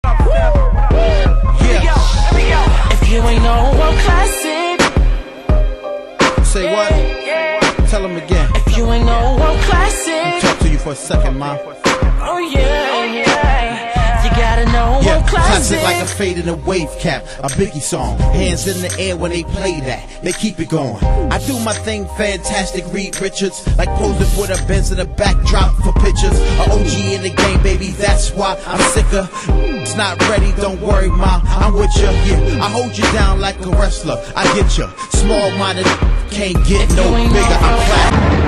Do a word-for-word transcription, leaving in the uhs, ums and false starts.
Yeah. If you ain't no one classic. Say what? Tell him again. If you ain't no one classic. Talk to you for a second, ma. Oh yeah, yeah. You gotta know yeah, one classic. Classic like a fade in a wave cap, a Biggie song. Hands in the air when they play that, they keep it going. I do my thing fantastic, Reed Richards, like posing for the Benz in the backdrop for pictures. A O G in the game, baby, that's why I'm sicker. It's not ready, don't worry, ma, I'm with ya. Yeah, I hold you down like a wrestler, I get ya. Small-minded, can't get no bigger, I'm clapping.